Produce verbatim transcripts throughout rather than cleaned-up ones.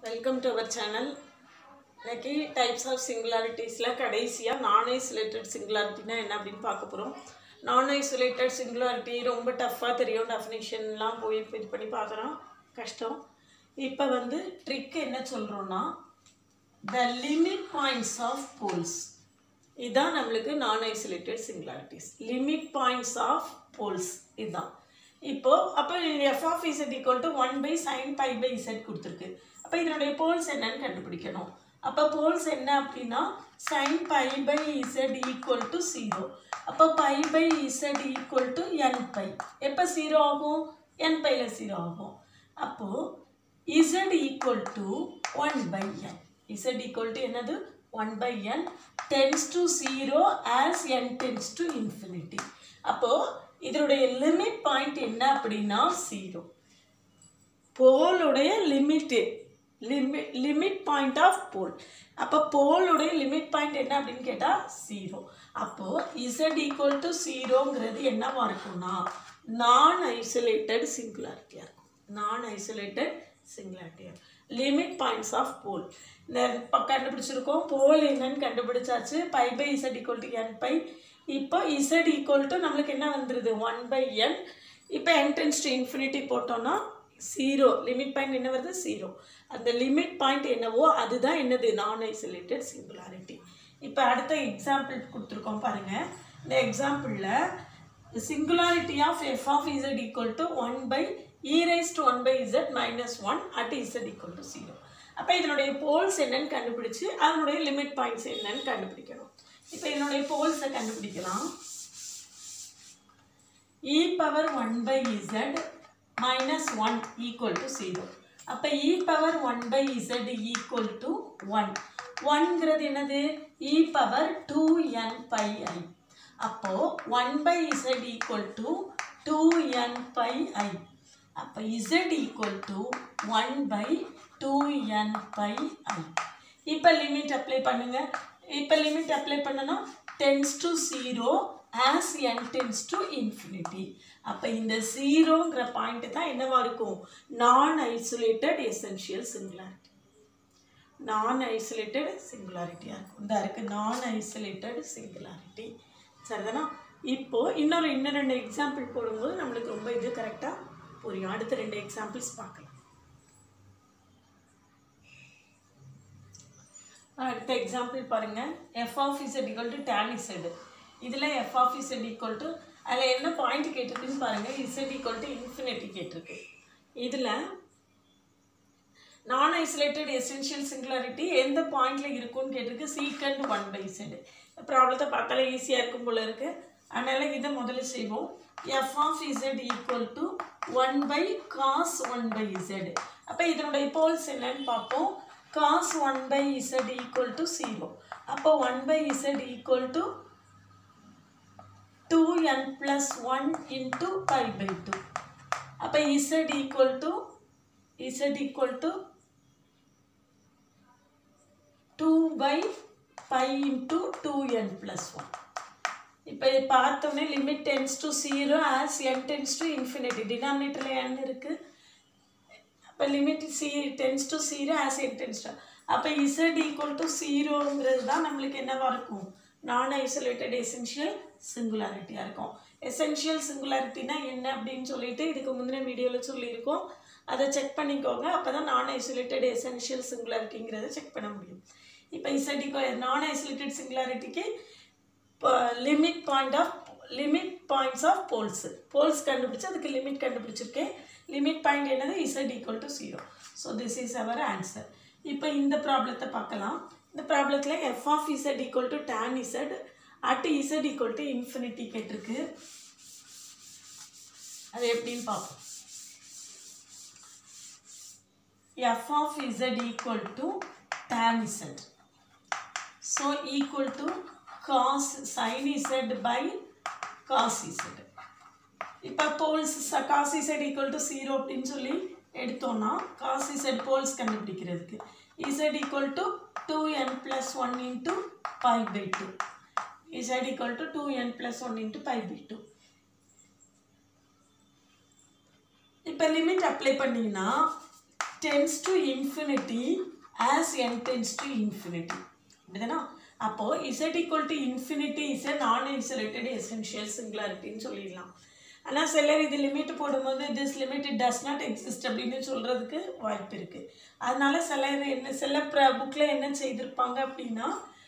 Welcome to our channel. Like types of singularities la கடைசியா non isolated singularity na என்ன அப்படினு பார்க்க போறோம். non isolated singularity ரொம்ப டஃபா தெரியும், டெஃபினிஷன்லாம் போய் இது பண்ணி பார்க்கறோம் கஷ்டம். இப்போ வந்து ட்ரிக் என்ன சொல்றோம்னா the limit points of poles. இதான் நமக்கு non isolated singularities. Limit points of poles இதான். இப்போ அப்ப f of z equal to one by sin pi by z கொடுத்திருக்கு. அப்ப இதனுடைய போல்ஸ் என்னன்னு கண்டுபிடிக்கணும். அப்ப போல்ஸ் என்ன அப்படினா sin pi by z equal to zero. அப்ப pi by z equal to n pi. எப்ப zero ஆகும்? n pi ல zero ஆகும். அப்போ z equal to one by n. z equal to என்னது? one by n tends to zero as n tends to infinity. அப்போ இதனுடைய limit point என்ன அப்படினா zero. போல் உடைய limit limit limit point of pole. அப்ப pole உடைய limit point என்ன அப்படினு கேட்டா zero. அப்போ z equal to zero ங்கிறது என்னவா இருக்கும்னா நான் ஐசோலேட்டட் சிங்குலாரிட்டியா இருக்கும். Non isolated singularity. Limit points of pole இந்த கண்டுபிடிச்சிருக்கோம். போல் என்னன்னு கண்டுபிடிச்சாச்சு. pi by z equal to n pi. இப்போ z equal to நமக்கு என்ன வந்துருது one by n. இப்போ n tends to infinity போட்டோம்னா zero. லிமிட் பாயிண்ட் என்ன வருது? zero. அந்த லிமிட் பாயிண்ட் என்னவோ அதுதான் என்னது? நான் ஐசோலேட்டட் சிங்குலாரிட்டி. இப்போ அடுத்த எக்ஸாம்பிள் கொடுத்துருக்கோம் பாருங்க. இந்த எக்ஸாம்பிள்ல singularity of f of z equal to one by e raised to one by z minus one at z equal to zero. அப்ப இதனுடைய போல்ஸ் என்னன்னு கண்டுபிடிச்சு அதனுடைய லிமிட் பாயிண்ட்ஸ் என்னன்னு கண்டுபிடிக்கணும். இப்போ இதனுடைய போல்ஸை கண்டுபிடிக்கலாம். e power one by z minus one equal to zero. அப்ப e power one by z equal to one. one ங்கிறது என்னது? e power two n pi i. அப்போ one by z equal to two n pi i. அப்ப z equal to one by two n pi i. இப்ப limit apply பண்ணுங்க. இப்ப limit apply பண்ணனா tends to zero as n tends to infinity. அப்ப இந்த zero ங்கற point தான் என்னவா இருக்கும்? Non isolated essential singularity. Non isolated சிங்குலாரிட்டியா இருக்கும். இந்த இருக்கு நான் ஐசோலேட்டட் சிங்குலாரிட்டி. சரிதானா? இப்போ இன்னொரு இன்னொரு ரெண்டு எக்ஸாம்பிள் போடும்போது நமக்கு ரொம்ப இது கரெக்ட்டா புரியும். அடுத்த ரெண்டு எக்ஸாம்பிள்ஸ் பார்க்கலாம். அடுத்த எக்ஸாம்பிள் பாருங்க. f of z equal to tan z. இதுல f of z equal to அதுல என்ன பாயிண்ட் கேட்டிருக்குன்னு பாருங்க. z equal to infinity கேட்டிருக்கு. இதுல நான் ஐசோலேட்டட் எசென்ஷியல் சிங்குலாரிட்டி எந்த பாயிண்ட்ல இருக்குன்னு கேட்டிருக்கு. secant one by z. ப்ராப்ளத்தை பார்த்தாலே ஈஸியா இருக்கும் போல இருக்கு. அதனால இதை முதல்ல செய்வோம். f of z equal to one by cos one by z. அப்ப இதனுடைய போல்ஸ் என்னன்னு பார்ப்போம். cos one by z equal to zero. அப்போ one by z equal to two n plus one into pi by two. அப்போ z equal to z equal to two by pi into two n plus one. இப்போ பார்த்தோம்னா limit tends to zero as n tends to infinity. denominatorல n இருக்கு. அப்ப limit c tends to zero as n tends to. அப்ப z equal to zero ங்கிறது தான் நமக்கு என்னவா இருக்கும்? நான் ஐசோலேட்டட் எசென்ஷியல் சிங்குலாரிட்டியா இருக்கும். எசென்ஷியல் சிங்குலாரிட்டினா என்ன அப்படினு சொல்லிட்டு இதுக்கு முந்தின வீடியோல சொல்லி இருக்கோம். அதை செக் பண்ணிக்கோங்க. அப்பதான் நான் ஐசோலேட்டட் எசென்ஷியல் சிங்குலாரிட்டிங்கறத செக் பண்ண முடியும். இப்போ z equal நான் ஐசோலேட்டட் சிங்குலாரிட்டிக்கு limit point of limit points of poles poles கண்டுபிடிச்சு அதுக்கு லிமிட் கண்டுபிடிச்சிருக்கேன். லிமிட் பாயிண்ட் என்னது? z equal to zero. So this is our answer. இப்போ இந்த ப்ராப்ளத்தை பார்க்கலாம். இந்த ப்ராப்ளத்துல f of z equal to tan z at z equal to infinity கேட்டிருக்கு. அது எப்படின்னு பார்ப்போம். f of z equal to tan z. So equal to cos sin z by cos z. இப்போ poles cos z equal to zero அப்படினு சொல்லி எடுத்தோம்னா cos z poles கண்டுபிடிக்கிறதுக்கு z equal to two n plus one into pi by two. z equal to two n plus one into pi by two. இப்போ limit apply பண்ணீங்கன்னா tends to infinity as n tends to infinity. அப்படிதானா? அப்போ z equal to infinity is a non-isolated essential singularity ன்னு சொல்லிடலாம். ஆனால் சிலர் இது limit போடும்போது this limit does not exist அப்படின்னு சொல்கிறதுக்கு வாய்ப்பு இருக்குது. அதனால சிலர் என்ன சில புக்கில் என்ன செய்திருப்பாங்க அப்படின்னா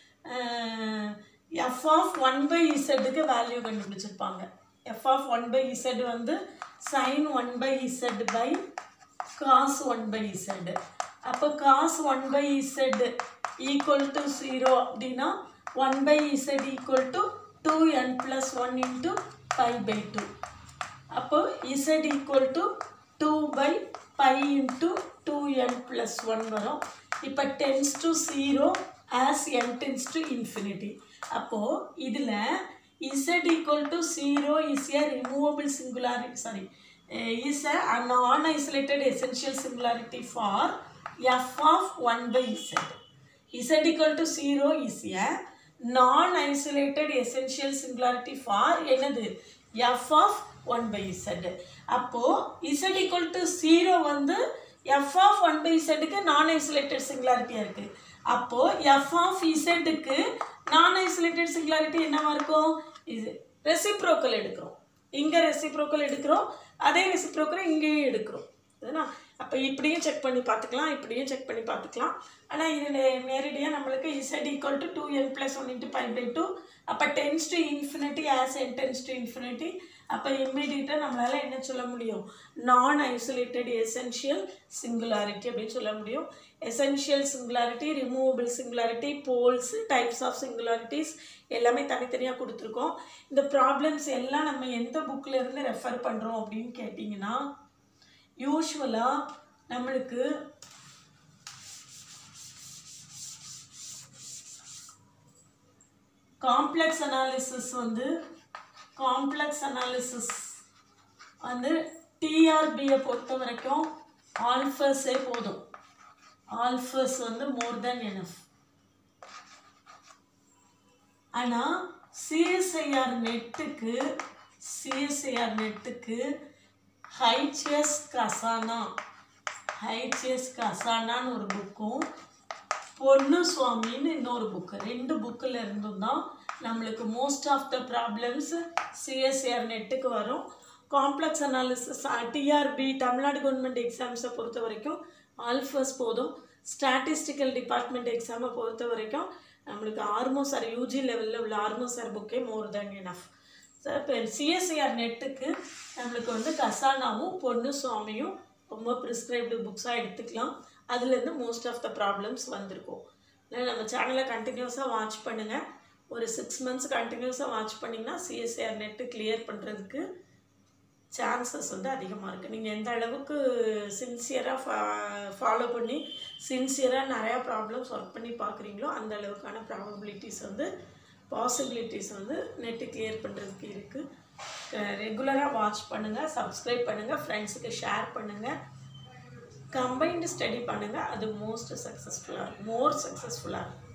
f of one by zக்கு வேல்யூ கண்டுபிடிச்சிருப்பாங்க. f of one by z வந்து sin one by z by cos one by z. அப்போ cos one by z equal to zero அப்படின்னா one by z equal to two n plus one into pi by two. அப்போ z equal to two by pi into two n plus one வரும். இப்போ tends to zero as n tends to infinity. அப்போ இதில் z equal to zero is a removable singularity, sorry, uh, is a non-isolated essential singularity for f of one by z. Z equal to zero is a non-isolated essential singularity for என்னது f of one by z. அப்போ z equal to zero வந்து f of one by z க்கு non-isolated singularity இருக்கு. அப்போ f of z க்கு non-isolated singularity என்னவா இருக்கும்? இது reciprocal எடுக்கிறோம். இங்க reciprocal எடுக்கிறோம். அதே reciprocal இங்கேயும் எடுக்கிறோம். சரினா? அப்போ இப்படியும் செக் பண்ணி பார்த்துக்கலாம், இப்படியும் செக் பண்ணி பார்த்துக்கலாம். ஆனால் இது நேரடியாக நம்மளுக்கு z equal to two n plus one into pi by two. அப்போ tends to infinity as n tends to infinity. அப்போ இம்மீடியட்டாக நம்மளால் என்ன சொல்ல முடியும்? நான் ஐசோலேட்டட் எசென்ஷியல் சிங்குலாரிட்டி அப்படின்னு சொல்ல முடியும். Essential singularity, removable singularity, poles, types of singularities எல்லாமே தனித்தனியாக கொடுத்துருக்கோம். இந்த ப்ராப்ளம்ஸ் எல்லாம் நம்ம எந்த புக்கில் இருந்து ரெஃபர் பண்ணுறோம் அப்படின்னு கேட்டிங்கன்னா, யூஸ்வலாக நம்மளுக்கு காம்ப்ளெக்ஸ் அனாலிசிஸ் வந்து காம்ப்ளெக்ஸ் அனாலிசிஸ் வந்து டிஆர்பியை பொறுத்த வரைக்கும் ஆல்ஃபஸே போதும். ஆல்ஃபஸ் வந்து மோர் தென் எனஃப். ஆனால் சிஎஸ்ஐஆர் நெட்டுக்கு சிஎஸ்ஐஆர் நெட்டுக்கு ஹைச்எஸ் கசானா ஹைச்எஸ் கசானான்னு ஒரு புக்கும் பொண்ணு சுவாமின்னு இன்னொரு புக்கு, ரெண்டு புக்கில் இருந்தும் தான் நம்மளுக்கு most of the problems CSIR நெட்டுக்கு வரும். Complex analysis TRB Tamil Nadu government எக்ஸாம்ஸை பொறுத்த வரைக்கும் ஆல்ஃபஸ் போதும். ஸ்டாட்டிஸ்டிக்கல் டிபார்ட்மெண்ட் எக்ஸாமை பொறுத்த வரைக்கும் நம்மளுக்கு ஆர்மோஸ் ஆர் யூஜி லெவலில் உள்ள ஆர்மோஸ் ஆர் புக்கே மோர் தேன் எனஃப். சார் இப்போ சிஎஸ்ஐஆர் நெட்டுக்கு நம்மளுக்கு வந்து கசானாவும் பொண்ணு சுவாமியும் ரொம்ப ப்ரிஸ்கிரைப்டு புக்ஸாக எடுத்துக்கலாம். அதுலேருந்து மோஸ்ட் ஆஃப் த ப்ராப்ளம்ஸ் வந்திருக்கும். நம்ம சேனலை கண்டினியூஸாக வாட்ச் பண்ணுங்கள். ஒரு சிக்ஸ் மந்த்ஸ் கண்டினியூஸாக வாட்ச் பண்ணிங்கன்னா சிஎஸ்ஐஆர் நெட்டு கிளியர் பண்ணுறதுக்கு சான்சஸ் வந்து அதிகமாக இருக்குது. நீங்கள் எந்த அளவுக்கு சின்சியராக ஃபா ஃபாலோ பண்ணி சின்சியராக நிறையா ப்ராப்ளம்ஸ் ஒர்க் பண்ணி பார்க்குறீங்களோ அந்த அளவுக்கான ப்ராபபிலிட்டிஸ் வந்து பாசிபிலிட்டிஸ் வந்து நெட்டு கிளியர் பண்ணுறதுக்கு இருக்குது. ரெகுலராக வாட்ச் பண்ணுங்கள், சப்ஸ்கிரைப் பண்ணுங்கள், ஃப்ரெண்ட்ஸுக்கு ஷேர் பண்ணுங்கள், கம்பைன்டு ஸ்டடி பண்ணுங்கள். அது மோஸ்ட் சக்ஸஸ்ஃபுல்லாக மோர் சக்ஸஸ்ஃபுல்லாக இருக்கும்.